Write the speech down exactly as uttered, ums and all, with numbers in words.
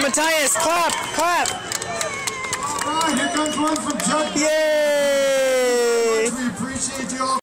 Matthias, clap, clap. All right, here comes one from Chuck. Yeah.